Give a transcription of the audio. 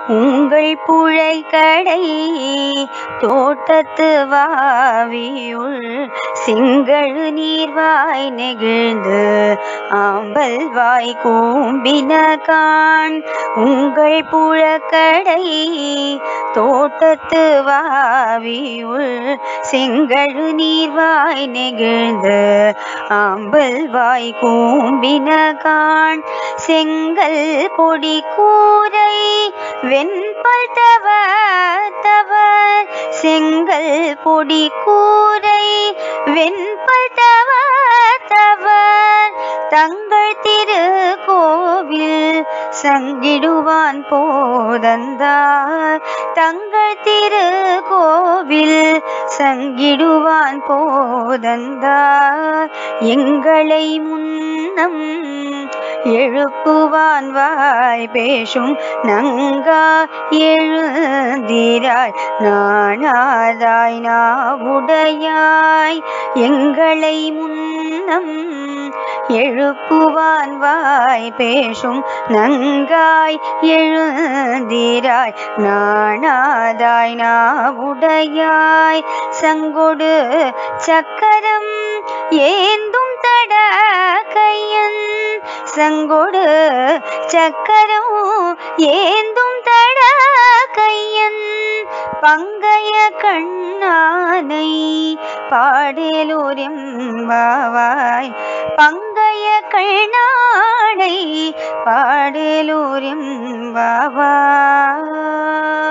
உங்கள் புழைக்கடை தோட்டத்து வாவியுள் சிங்களு நீர்வாய் நெகிழ்ந்து ஆம்பல் வாய் கூம்பின காண். உங்கள் புழக்கடை தோட்டத்து வாவியுள் சிங்களு நீர்வாய் நெகிழ்ந்து ஆம்பல் வாய் கூம்பின காண். செங்கல் பொடி கூரை வெண்பல் தவர் செங்கல் பொடி கூரை வெண்பல் தவர் தங்கள் திருக்கோவில் சங்கிடுவான் போதந்தார். தங்கள் திருக்கோவில் சங்கிடுவான் போதந்தார். எங்களை முன்னம் எழுப்புவான் வாய் பேசும் நங்கா எழுந்திராய் நாணாதாய் நாவுடையாய். எங்களை முன்னம் எழுப்புவான் வாய் பேசும் நங்காய் எழுந்திராய் நாணாதாய் நாவுடையாய். சங்கொடு சக்கரம் ஏந்தும் தட கையன் சங்கொடு சக்கரம் ஏந்தும் தட கையன் பங்கைய கண்ணானை பாடலூரெம்பாவாய். பங்கைய கண்ணானை பாடலூரெம்பாவாய்.